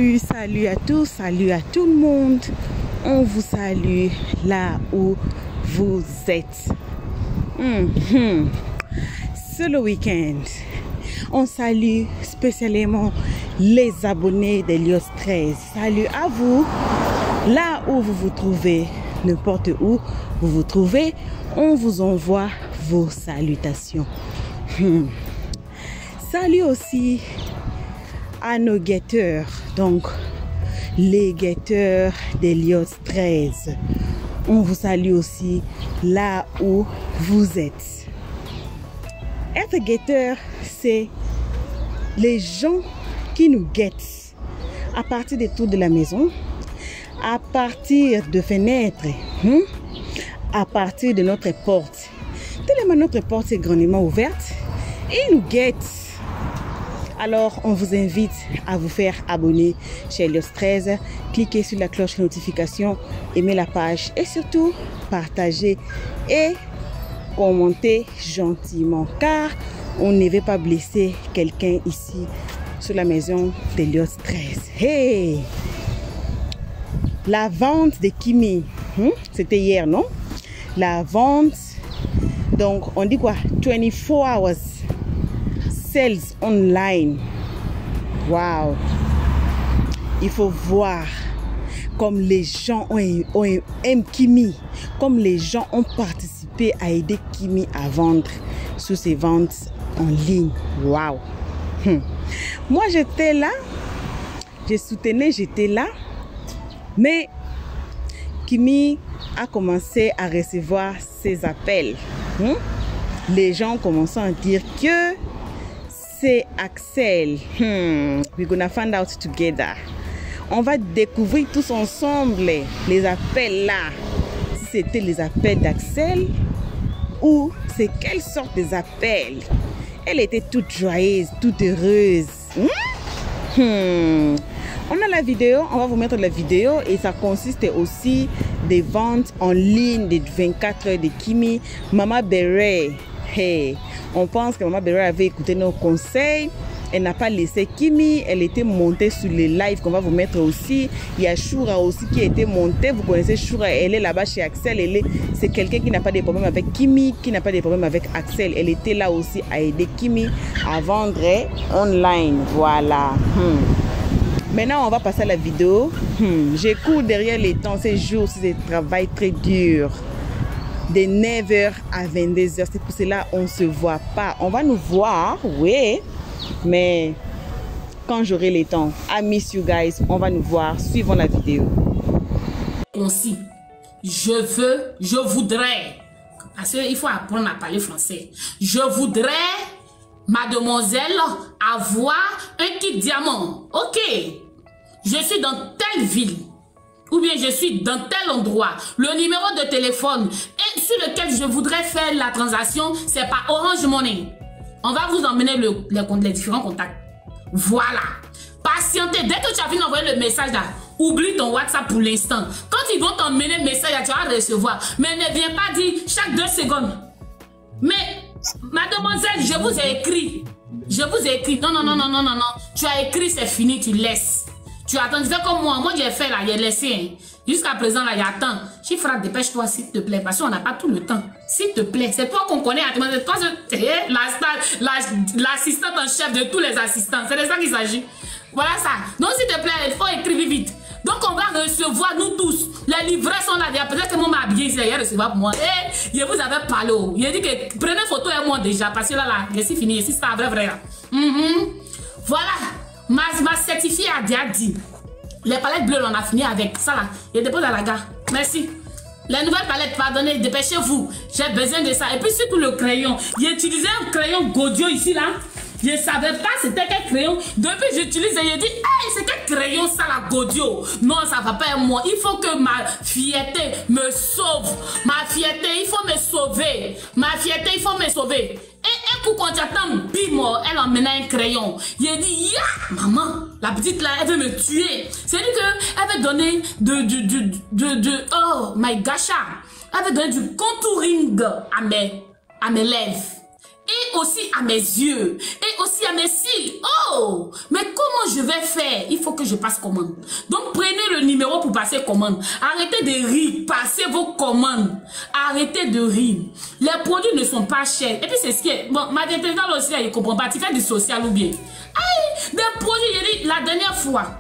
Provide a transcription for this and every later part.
Salut à tous, salut à tout le monde. On vous salue là où vous êtes. C'est le week-end. On salue spécialement les abonnés d'Elios 13. Salut à vous. Là où vous vous trouvez, n'importe où vous vous trouvez, on vous envoie vos salutations. Salut aussi à nos guetteurs, donc les guetteurs d'Elios 13. On vous salue aussi là où vous êtes. Être guetteur, c'est les gens qui nous guettent à partir des tours de la maison, à partir de fenêtres, à partir de notre porte. Tellement notre porte est grandement ouverte, ils nous guettent. Alors, on vous invite à vous faire abonner chez Elios 13. Cliquez sur la cloche de notification, aimez la page et surtout, partagez et commentez gentiment. Car on ne veut pas blesser quelqu'un ici sur la maison d'Elios 13. Hey! La vente de Kimi, c'était hier, non? La vente, donc on dit quoi? 24 hours. Sales online. Wow. Il faut voir comme les gens aiment Kimi, comme les gens ont participé à aider Kimi à vendre sous ses ventes en ligne. Wow. Moi j'étais là, je soutenais, j'étais là, mais Kimi a commencé à recevoir ses appels. Les gens commençaient à dire que c'est Axel. We're gonna find out together. On va découvrir tous ensemble les appels là. Si c'était les appels d'Axel ou c'est quelle sorte des appels. Elle était toute joyeuse, toute heureuse. On a la vidéo, on va vous mettre la vidéo et ça consiste aussi des ventes en ligne de 24 heures de Kimi. Mama Beret. Hey, on pense que Maman Beret avait écouté nos conseils. Elle n'a pas laissé Kimi. Elle était montée sur les lives qu'on va vous mettre aussi. Il y a Shura aussi qui a été montée. Vous connaissez Shura, elle est là-bas chez Axel. C'est quelqu'un qui n'a pas de problème avec Kimi, qui n'a pas de problème avec Axel. Elle était là aussi à aider Kimi à vendre online. Voilà. Maintenant, on va passer à la vidéo. J'ai cours derrière les temps. Ces jours, c'est un travail très dur. De 9h à 22h. C'est pour cela qu'on ne se voit pas. On va nous voir, oui. Mais quand j'aurai le temps, I miss you guys. On va nous voir. Suivons la vidéo. Aussi, je voudrais, parce qu'il faut apprendre à parler français. Je voudrais, mademoiselle, avoir un kit diamant. Ok. Je suis dans telle ville. Ou bien je suis dans tel endroit, le numéro de téléphone et sur lequel je voudrais faire la transaction, c'est par Orange Money. On va vous emmener les différents contacts. Voilà. Patientez. Dès que tu as fini d'envoyer le message là, oublie ton WhatsApp pour l'instant. Quand ils vont t'emmener le message là, tu vas recevoir. Mais ne viens pas dire chaque 2 secondes. Mais, mademoiselle, je vous ai écrit. Je vous ai écrit. Non. Tu as écrit, c'est fini, tu laisses. Tu attends, tu fais comme moi. Moi, j'ai fait là, j'ai laissé. Jusqu'à présent, là, j'attends. Chifra, dépêche-toi, s'il te plaît. Parce qu'on n'a pas tout le temps. S'il te plaît. C'est toi qu'on connaît. C'est toi, l'assistante en chef de tous les assistants. C'est de ça qu'il s'agit. Voilà ça. Donc, s'il te plaît, il faut écrire vite. Donc, on va recevoir, nous tous. Les livrets sont là. Peut-être que moi, m'a habillé ici. Il va recevoir pour moi. Et je vous avais parlé. Il a dit que prenez photo et moi déjà. Parce que là, je suis fini. Ici, c'est vrai. Voilà. Ma certifiée a déjà dit. Les palettes bleues, on a fini avec ça là. Je dépose à la gare. Merci. Les nouvelles palettes, pardonnez, dépêchez-vous. J'ai besoin de ça. Et puis surtout le crayon. J'ai utilisé un crayon Godio ici là. Je ne savais pas c'était quel crayon. Depuis j'utilise et je dis, hey, c'est quel crayon ça la Godio? Non, ça va pas être moi. Il faut que ma fierté me sauve. Ma fierté, il faut me sauver. Ma fierté, il faut me sauver. Et un coup quand j'attends, bim, elle emmène un crayon. Il dit, ya, maman, la petite là, elle veut me tuer. C'est-à-dire qu'elle veut donner oh my gosh, elle veut donner du contouring à mes lèvres. et aussi à mes yeux, et aussi à mes cils. Oh, mais comment je vais faire? Il faut que je passe commande. Donc, prenez le numéro pour passer commande. Arrêtez de rire, passez vos commandes. Arrêtez de rire. Les produits ne sont pas chers. Et puis, c'est ce qui est... Bon, ma détecteur aussi, elle ne comprend pas. Tu fais du social ou bien? Aïe, des produits, j'ai dit, la dernière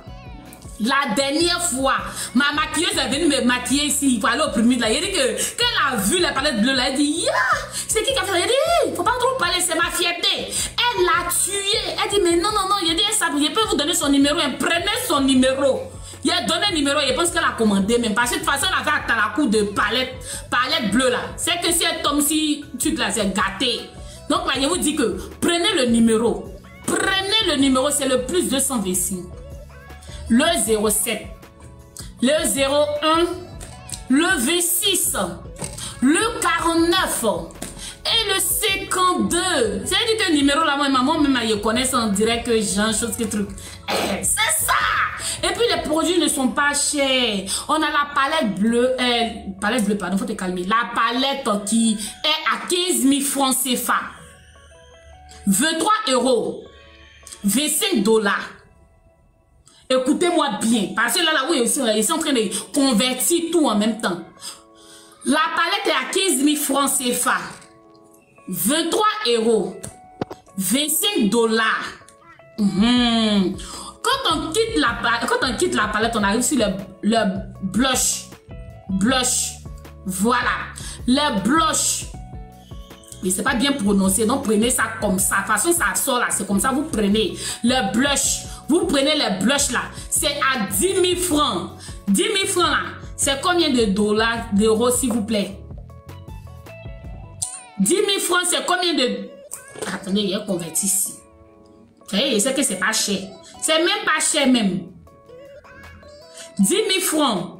fois, ma maquilleuse est venue me maquiller ici pour aller au premier là. Il dit que quand elle a vu la palette bleue là, elle dit yeah, c'est qui a fait ça? Il dit hey, faut pas trop parler, c'est ma fierté. Elle l'a tué. Elle dit mais non, il dit ça, je peux vous donner son numéro, prenez son numéro. Il a donné le numéro, je pense qu'elle a commandé même parce que de toute façon elle a fait à la coup de palette bleue là. C'est que si elle tombe si truc là, c'est gâté. Donc là, je vous dis que prenez le numéro. Prenez le numéro, c'est le plus 226. Le 07, le 01, le V6, le 49 et le 52. C'est-à-dire que le numéro là, moi, maman, même, je connais ça, on dirait que j'ai un chose, que truc. C'est ça! Et puis les produits ne sont pas chers. On a la palette bleue, pardon, faut te calmer. La palette qui est à 15 000 francs CFA. 23 €. 25 $. Écoutez-moi bien, parce que là, oui, ils sont en train de convertir tout en même temps. La palette est à 15 000 francs CFA. 23 €. 25 $. Quand on quitte la palette, on arrive sur le blush. Blush. Voilà. Le blush. Mais c'est pas bien prononcé, donc prenez ça comme ça. De toute façon, ça sort là, c'est comme ça, vous prenez le blush. Vous prenez le blush là, c'est à 10 000 francs. 10 000 francs là, c'est combien de dollars, d'euros s'il vous plaît? 10 000 francs, c'est combien de... Attendez, il est converti ici. Vous voyez, je sais que c'est pas cher. C'est même pas cher même. 10 000 francs.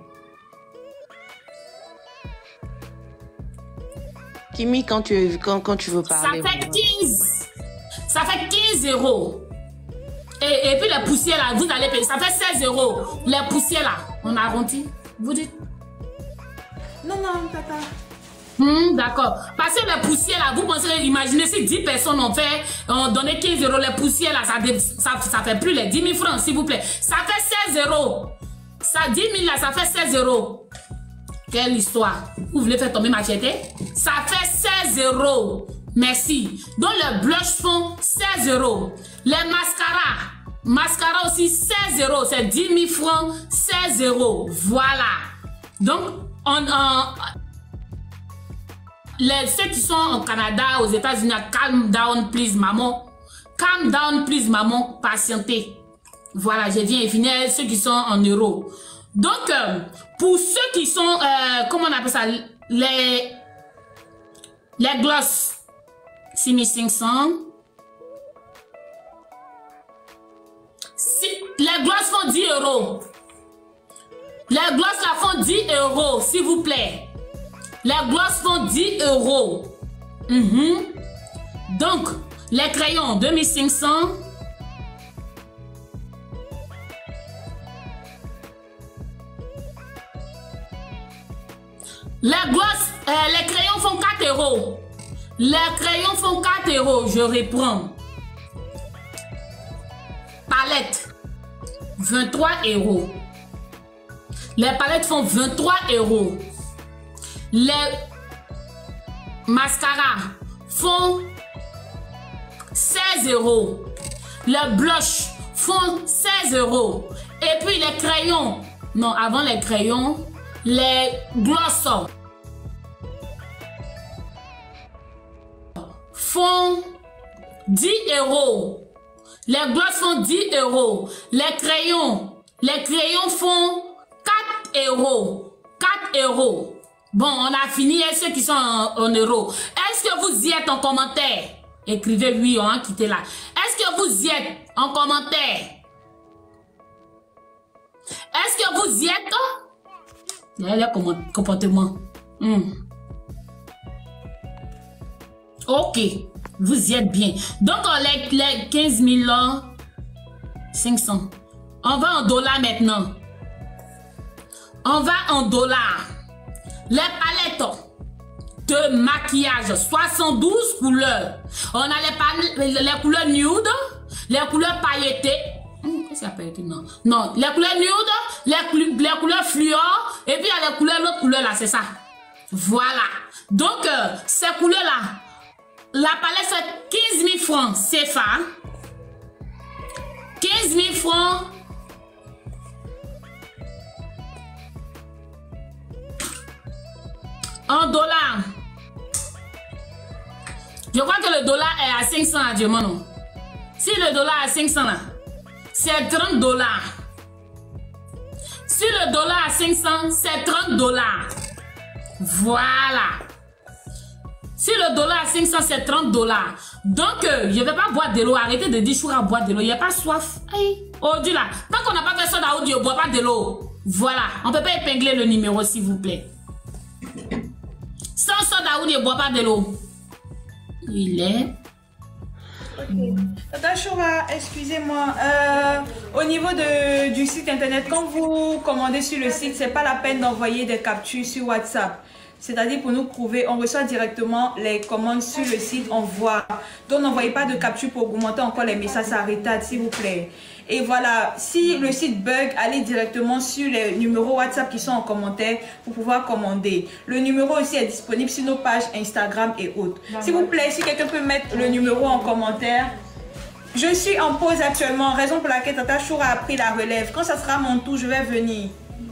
Kimi, quand tu veux parler. Ça fait 15 €. Et puis les poussières là, vous allez payer. Ça fait 16 €. Les poussières là, on a arrondi. Vous dites? Non, tata. D'accord. Parce que les poussières là, vous pensez, imaginez si 10 personnes ont donné 15 €. Les poussières là, ça fait plus les 10 000 francs, s'il vous plaît. Ça fait 16 €. Ça, 10 000 là, ça fait 16 €. Quelle histoire. Vous voulez faire tomber ma machete? Ça fait 16 €. Merci. Donc, les blushs font 16 €. Les mascaras aussi 16 €. C'est 10 000 francs, 16 €. Voilà. Donc, ceux qui sont au Canada, aux États-Unis, calm down, please, maman. Calm down, please, maman. Patientez. Voilà, je viens finir ceux qui sont en euros. Donc, pour ceux qui sont, comment on appelle ça, les gloss, 6500. Les gloss font 10 €. Les gloss là font 10 €, s'il vous plaît. Les gloss font 10 €. Donc, les crayons, 2500. Les glosses, les crayons font 4 €. Les crayons font 4 €. Je reprends. Palette, 23 €. Les palettes font 23 €. Les mascaras font 16 €. Les blushs font 16 €. Et puis les crayons, non, avant les crayons, les gloss font 10 €. Les gloss font 10 €. Les crayons font 4 €. 4 €. Bon, on a fini. Et ceux qui sont en euros, est-ce que vous y êtes en commentaire? Écrivez oui, on a quitté là. Est-ce que vous y êtes en commentaire? Est-ce que vous y êtes? Le comportement. Ok, vous y êtes bien. Donc, les 15 500. On va en dollars maintenant. On va en dollars. Les palettes. de maquillage, 72 couleurs. On a les couleurs nude, les couleurs pailletées. Qu'est-ce qu'il y a pailletées? Non. Non, les couleurs nude, les couleurs fluor, et puis il y a les couleurs, l'autre couleur là, c'est ça. Voilà. Donc, ces couleurs-là, la palette fait 15 000 francs CFA. 15 000 francs. En dollars. Je crois que le dollar est à 500 actuellement, non? Si le dollar est à 500 là, c'est 30 dollars. Si le dollar est à 500, c'est 30 dollars. Voilà. Si le dollar est à 500, c'est 30 dollars. Donc, je ne vais pas boire de l'eau. Arrêtez de dire je vais boire de l'eau. Il n'y a pas soif. Hey, oh Dieu là. Tant qu'on n'a pas fait ça dans l'audio, ne bois pas de l'eau. Voilà. On ne peut pas épingler le numéro, s'il vous plaît. Sans soda ou ne bois pas de l'eau. Il est. Ok. Tata Choura, excusez-moi. Au niveau du site internet, quand vous commandez sur le site, c'est pas la peine d'envoyer des captures sur WhatsApp. C'est-à-dire pour nous prouver, on reçoit directement les commandes sur le site, on voit. Donc n'envoyez pas de capture pour augmenter encore les messages, ça retarde, s'il vous plaît. Et voilà, si le site bug, allez directement sur les numéros WhatsApp qui sont en commentaire pour pouvoir commander. Le numéro aussi est disponible sur nos pages Instagram et autres. S'il vous plaît, si quelqu'un peut mettre le numéro en commentaire. Je suis en pause actuellement, raison pour laquelle Tata Choura a pris la relève. Quand ça sera mon tour, je vais venir.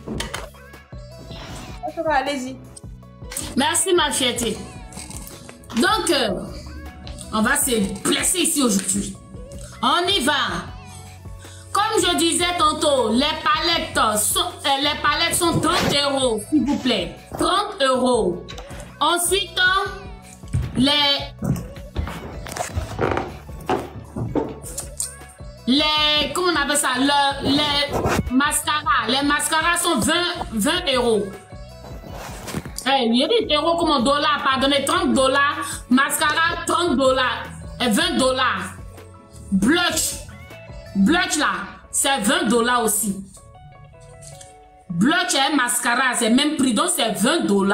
Tata Choura, allez-y. Merci ma fierté. Donc, on va se blesser ici aujourd'hui. On y va. Comme je disais tantôt, les palettes sont 30 €, s'il vous plaît. 30 €. Ensuite, comment on appelle ça? Les mascaras. Les mascaras sont 20 €. Hey, il y a des euros comme $, pardonnez, 30 $, mascara 30 $, et 20 $. Blush là, c'est 20 $ aussi. Blush et mascara, c'est même prix, donc c'est 20 $.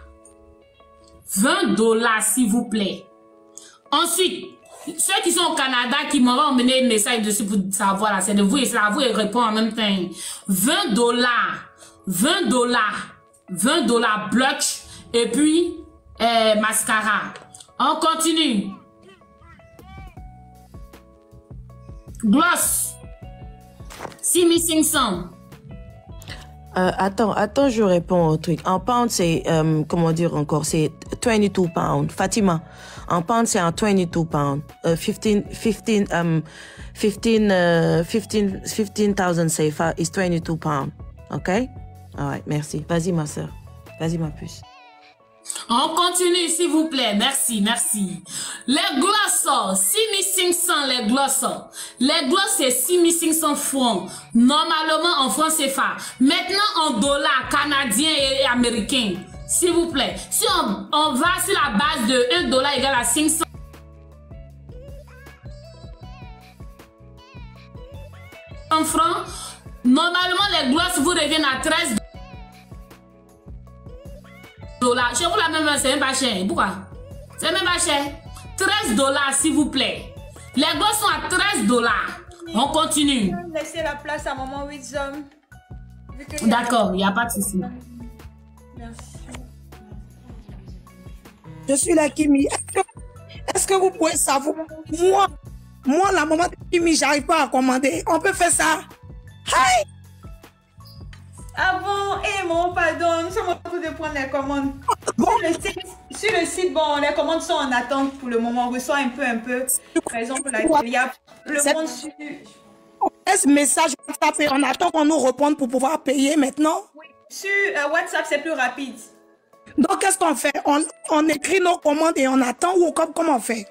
20 $, s'il vous plaît. Ensuite, ceux qui sont au Canada, qui m'ont emmené un message dessus pour savoir, là, c'est de vous et c'est à vous et répondre en même temps. 20 $, 20 $. 20 $ blush et puis mascara. On continue. Gloss 6500. Attends, je réponds au truc. En pound, c'est, comment dire encore, c'est 22 pounds. Fatima, en pound, c'est en 22 pounds. 15,000 CFA is 22 pounds. OK? All right, merci. Vas-y, ma soeur. Vas-y, ma puce. On continue, s'il vous plaît. Merci, merci. Les glosses, 6500, les glosses. Les glosses, c'est 6500 francs. Normalement, en francs CFA. Maintenant, en dollars canadiens et américains. S'il vous plaît. Si on va sur la base de 1 $ égale à 500 francs, normalement, les glosses vous reviennent à 13 $. Chez vous, la même, c'est même pas cher. Pourquoi? C'est même pas cher. 13 $, s'il vous plaît. Les glosses sont à 13 $. On continue. Laissez la place à Maman Wisdom. D'accord, il n'y a pas de souci. Merci. Je suis la Kimi. Est-ce que vous pouvez savoir? Moi, la maman de Kimi, j'arrive pas à commander. On peut faire ça? Hi! Ah bon? Eh mon pardon, nous sommes en train de prendre les commandes. Bon. Sur le site, bon, les commandes sont en attente pour le moment. On reçoit un peu. Par exemple, il y a le monde sur... On laisse message WhatsApp et on attend qu'on nous réponde pour pouvoir payer maintenant. Oui. Sur WhatsApp, c'est plus rapide. Donc, qu'est-ce qu'on fait? On écrit nos commandes et on attend ou comment on fait?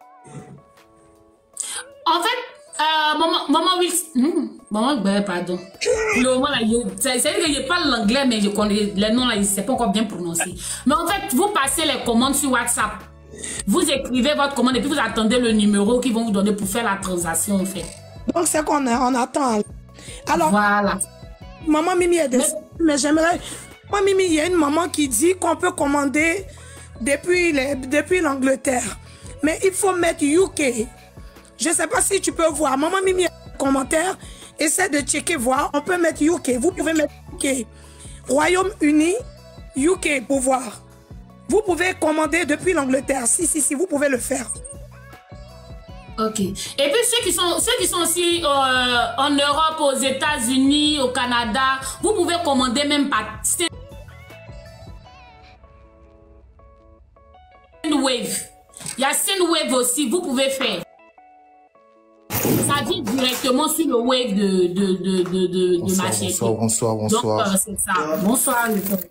En fait, maman, pardon. Le moment là, c'est-à-dire que je parle l'anglais, mais je connais les noms là, je ne sais pas encore bien prononcer. Mais en fait, vous passez les commandes sur WhatsApp. Vous écrivez votre commande et puis vous attendez le numéro qu'ils vont vous donner pour faire la transaction, en fait. Donc, c'est qu'on attend. Alors, voilà. Maman Mimi est décédée, mais j'aimerais... Moi, Mimi, il y a une maman qui dit qu'on peut commander depuis l'Angleterre. Mais il faut mettre UK. Je ne sais pas si tu peux voir. Maman Mimi, commentaire, essaie de checker, voir. On peut mettre UK. Vous pouvez mettre UK. Royaume-Uni, UK pour voir. Vous pouvez commander depuis l'Angleterre. Si, vous pouvez le faire. Ok. Et puis ceux qui sont aussi en Europe, aux États-Unis, au Canada, vous pouvez commander même par Sendwave. Il y a Sendwave aussi, vous pouvez faire. Ça vient directement sur le wave de ma chérie. Bonsoir. Donc, c'est ça. Bonsoir.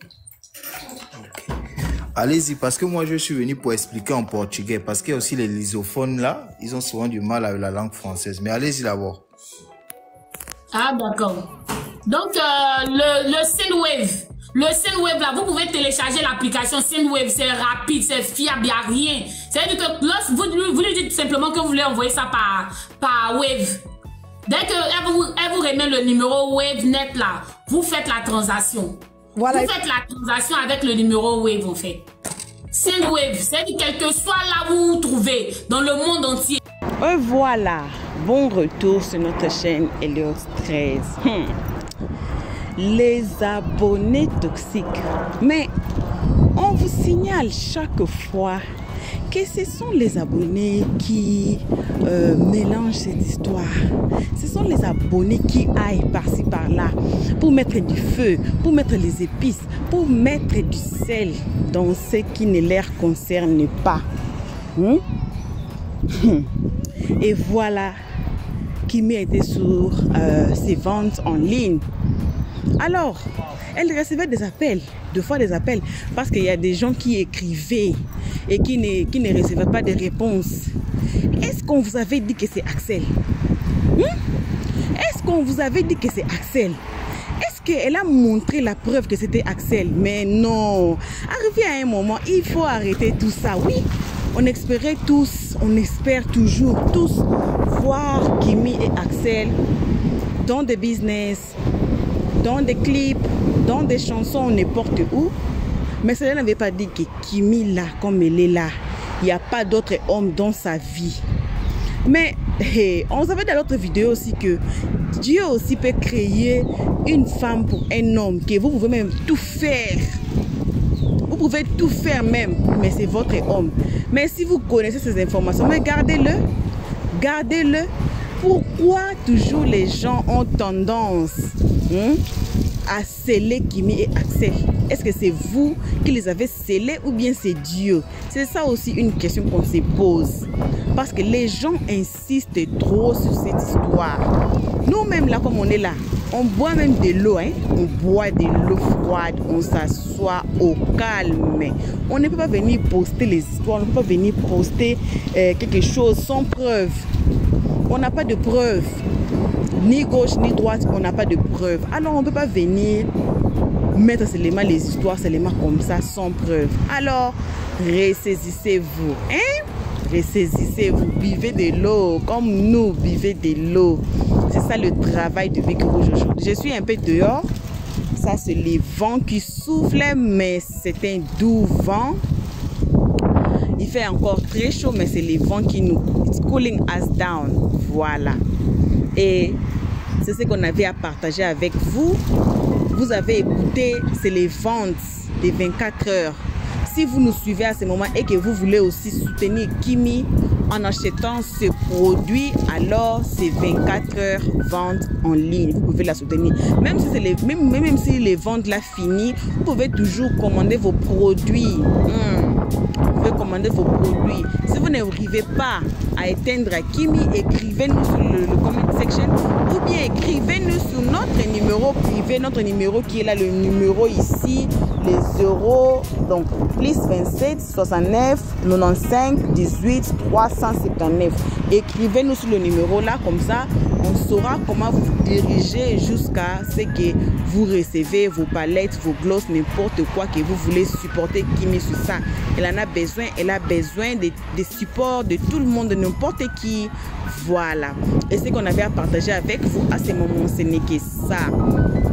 Allez-y, parce que moi, je suis venu pour expliquer en portugais. Parce qu'il y a aussi les lysophones là, ils ont souvent du mal avec la langue française. Mais allez-y d'abord. Ah, d'accord. Donc, le Sendwave. Le Sendwave là, vous pouvez télécharger l'application Sendwave. C'est rapide, c'est fiable, il n'y a rien. C'est-à-dire que lorsque vous lui dites simplement que vous voulez envoyer ça par Wave. Dès qu'elle vous remet le numéro WaveNet là, vous faites la transaction. Voilà. Vous faites la transaction avec le numéro Wave en fait. Sendwave, c'est-à-dire quel que soit là où vous vous trouvez, dans le monde entier. Et voilà, bon retour sur notre chaîne Helios 13. Les abonnés toxiques. Mais on vous signale chaque fois que ce sont les abonnés qui mélangent cette histoire. Ce sont les abonnés qui aillent par-ci par-là pour mettre du feu, pour mettre les épices, pour mettre du sel dans ce qui ne les concerne pas. Et voilà Kimi était sur ses ventes en ligne. Alors, elle recevait des appels, deux fois des appels, parce qu'il y a des gens qui écrivaient et qui ne recevaient pas de réponses. Est-ce qu'on vous avait dit que c'est Axel? Est-ce qu'on vous avait dit que c'est Axel? Est-ce qu'elle a montré la preuve que c'était Axel? Mais non. Arrivé à un moment, il faut arrêter tout ça. Oui, on espérait tous, on espère toujours tous voir Kimi et Axel dans des business, dans des clips, dans des chansons, n'importe où. Mais cela n'avait pas dit que Kimi là, comme elle est là, il n'y a pas d'autre homme dans sa vie. Mais on savait dans l'autre vidéo aussi que Dieu aussi peut créer une femme pour un homme, que vous pouvez même tout faire. Vous pouvez tout faire même, mais c'est votre homme. Mais si vous connaissez ces informations, mais gardez-le. Gardez-le. Pourquoi toujours les gens ont tendance à sceller Kimi et Axel? Est-ce que c'est vous qui les avez scellés ou bien c'est Dieu? C'est ça aussi une question qu'on se pose. Parce que les gens insistent trop sur cette histoire. Nous-mêmes là, comme on est là, on boit même de l'eau, hein? On boit de l'eau froide, on s'assoit au calme. On ne peut pas venir poster les histoires, on ne peut pas venir poster quelque chose sans preuve. On n'a pas de preuve, ni gauche ni droite, on n'a pas de preuve. Alors on ne peut pas venir mettre seulement les histoires seulement comme ça, sans preuve. Alors, ressaisissez-vous, hein? Ressaisissez-vous, buvez de l'eau, comme nous, buvez de l'eau. C'est ça le travail de Vic Rouge aujourd'hui. Je suis un peu dehors, ça c'est les vents qui soufflent, mais c'est un doux vent. Il fait encore très chaud, mais c'est les vents qui nous... It's cooling us down. Voilà. Et c'est ce qu'on avait à partager avec vous. Vous avez écouté, c'est les ventes des 24 heures. Si vous nous suivez à ce moment et que vous voulez aussi soutenir Kimi en achetant ce produit, alors c'est 24 heures vente en ligne. Vous pouvez la soutenir. Même si, même si les ventes là finies, vous pouvez toujours commander vos produits. Vous pouvez commander vos produits. Si vous n'arrivez pas à éteindre Kimi, écrivez-nous sur le comment section ou bien écrivez-nous sur notre numéro privé, notre numéro qui est là, le numéro ici, les euros, donc plus 27 69 95 18 379. Écrivez-nous sur le numéro là, comme ça on saura comment vous diriger jusqu'à ce que vous recevez vos palettes, vos glosses, n'importe quoi que vous voulez supporter Kimi sur ça. Elle en a besoin, elle a besoin des supports de tout le monde, de n'importe qui. Voilà. Et ce qu'on avait à partager avec vous à ce moment, ce n'est que ça.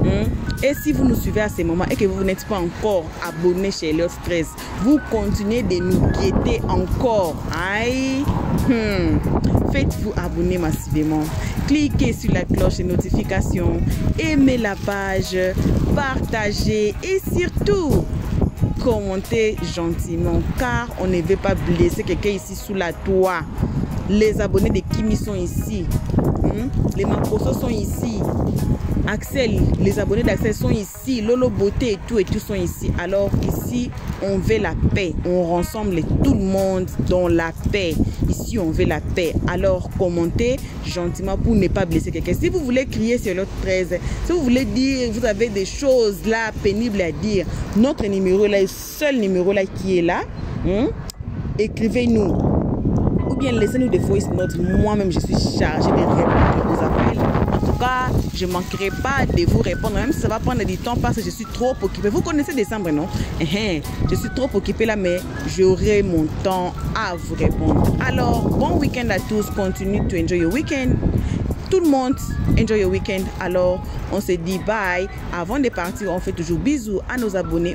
Et si vous nous suivez à ce moment et que vous n'êtes pas encore abonné chez Eliott Stress, vous continuez de nous guetter encore. Aïe. Faites-vous abonner massivement. Cliquez sur la cloche de notification. Aimez la page. Partagez. Et surtout, commentez gentiment. Car on ne veut pas blesser quelqu'un ici sous la toit. Les abonnés de Kimi sont ici. Les Makoso sont ici. Axel, les abonnés d'Axel sont ici. Lolo Beauté et tout sont ici. Alors ici, on veut la paix. On rassemble tout le monde dans la paix. Ici, on veut la paix. Alors, commentez gentiment pour ne pas blesser quelqu'un. Si vous voulez crier sur Eliott 13, si vous voulez dire, vous avez des choses là pénibles à dire, notre numéro là, le seul numéro là qui est là, écrivez-nous. Ou bien laissez-nous des voice notes. Moi-même, je suis chargée de répondre aux appels. En tout cas, je ne manquerai pas de vous répondre, même si ça va prendre du temps parce que je suis trop occupée. Vous connaissez décembre, non? Je suis trop occupée là, mais j'aurai mon temps à vous répondre. Alors, bon week-end à tous. Continue to enjoy your weekend. Tout le monde, enjoy your weekend. Alors, on se dit bye. Avant de partir, on fait toujours bisous à nos abonnés.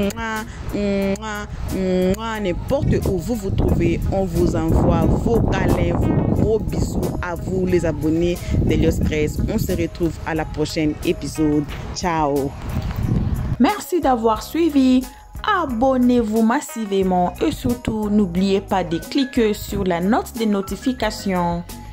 N'importe où vous vous trouvez, on vous envoie vos câlins, vos gros bisous à vous, les abonnés d'Eliott Stress. On se retrouve à la prochaine épisode. Ciao. Merci d'avoir suivi. Abonnez-vous massivement et surtout, n'oubliez pas de cliquer sur la note de notification.